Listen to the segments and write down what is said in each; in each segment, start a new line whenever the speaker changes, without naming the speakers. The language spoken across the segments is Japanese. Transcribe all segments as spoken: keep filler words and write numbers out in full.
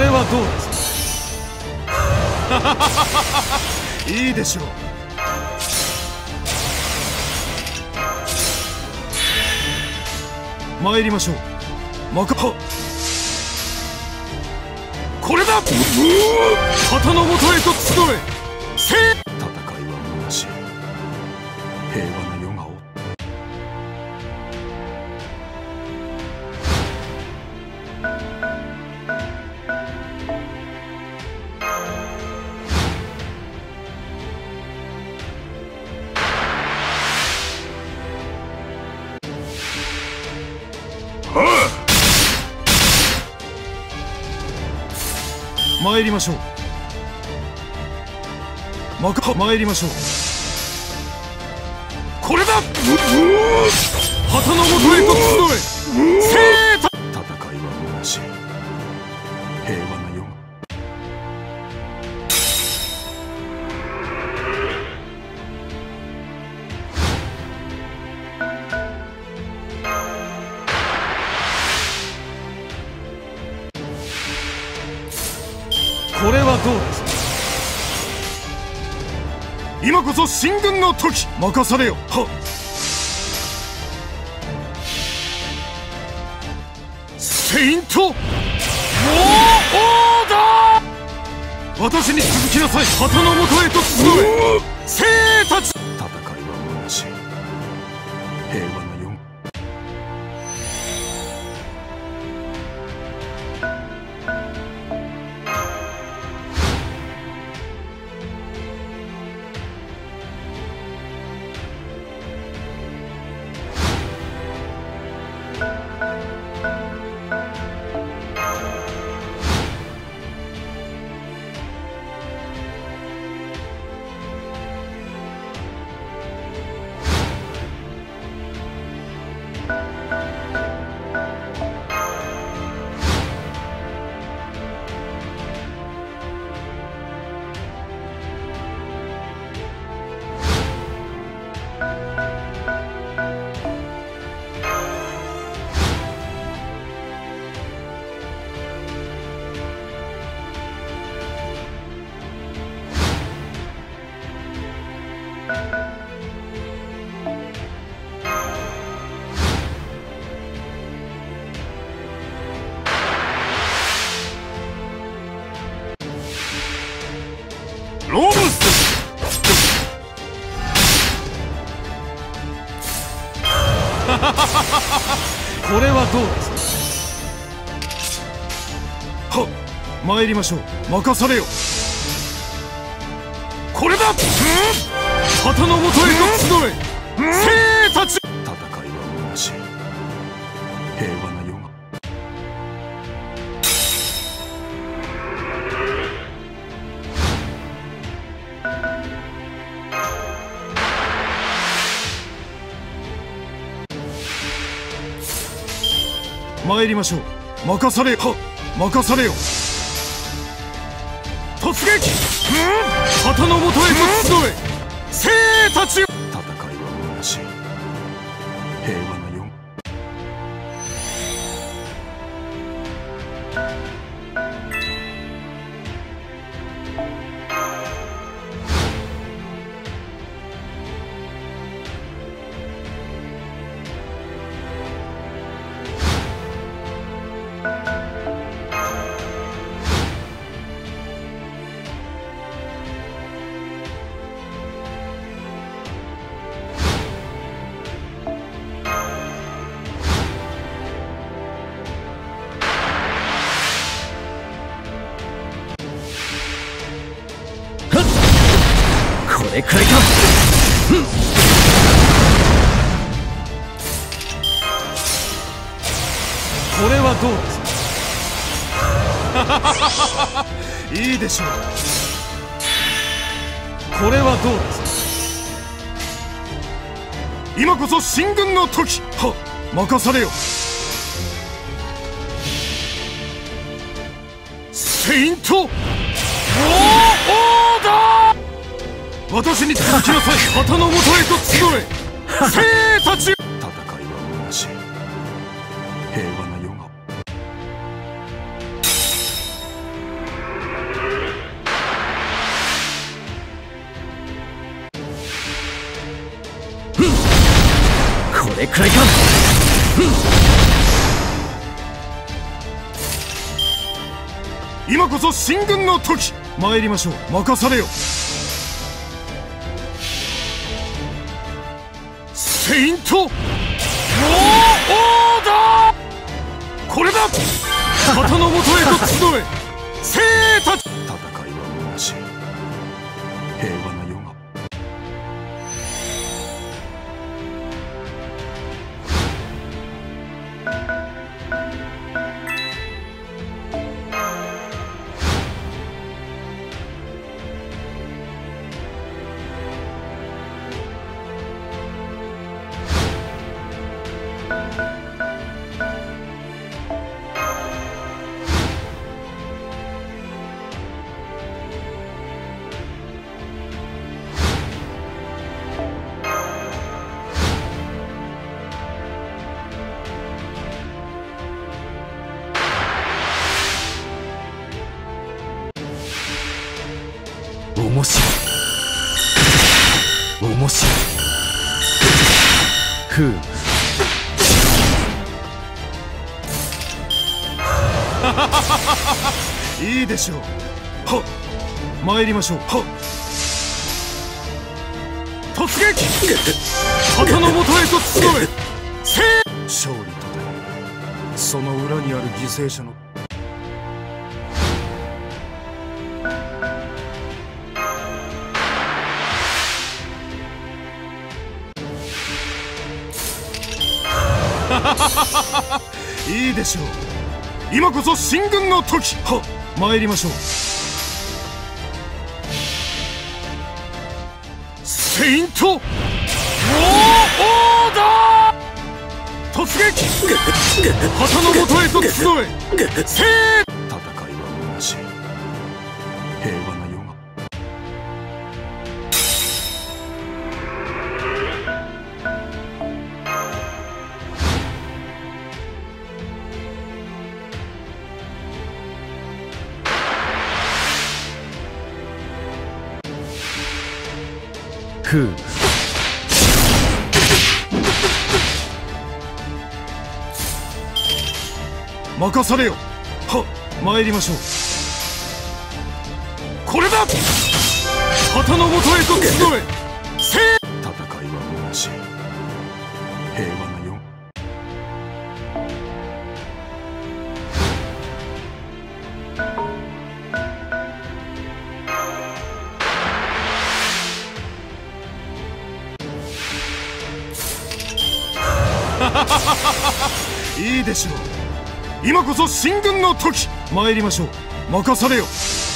れはどうですか。いいでしょう。参りましょう。まかはこれだ。旗の元へと集え。戦いは虚しい。平和な世がお参りましょう。まか参りましょう。これだ。旗の元へと集え。戦いは虚しい。平和な世がこれはどうですか。今こそ進軍の時。任されよ。はっ。セイントウォーオーダー。私に続きなさい。旗の元へと集え。精鋭たち。戦いは虚しい。平和な世がローブスこれはどうですか。はっ。参りましょう。任されよ。これだ。旗の元へと集え。精鋭たち。戦いは虚しい。平和な世が参りましょう。任されよ。はっ。任されよ。突撃。旗の元へと集え。精鋭たち。戦いは虚しい。平和な世がこれくらいか。これはどうですか。いいでしょう。これはどうですか。今こそ進軍の時。はっ。任されよ。セイントウォーオーダー。私に続きなさい。旗の元へと集え。精鋭たち。戦いは虚しい。平和な世が
れくらいか。
今こそ進軍の時。参りましょう。任されよ。セイントウォーオーダー。これだ。旗のもとへと集え。生たち。戦いは無し、平和な世が。
面白い面白い。ふう
いいでしょう。はっ、参りましょう。はっ、突撃。旗のもとへと集え。せ勝利とてその裏にある犠牲者の。いいでしょう。今こそ進軍の時。はっ、参りましょう。セイントウォーオーダー。突撃。旗のもとへと集え。せー戦いは無し、平和な世が。
ふう
任されよ。はっ、参りましょう。これだ。旗のもとへと集え。せー戦いは無し、平和な世。いいでしょう。今こそ進軍の時。参りましょう。任されよ。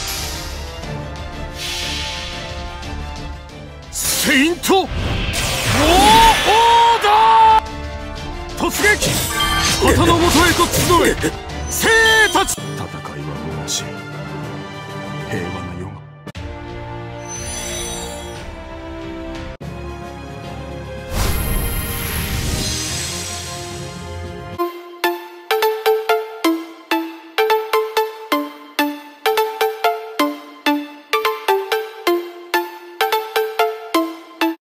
セイントウォーオーダー。突撃。旗のもとへと集え。生たち。戦いは無し、平和な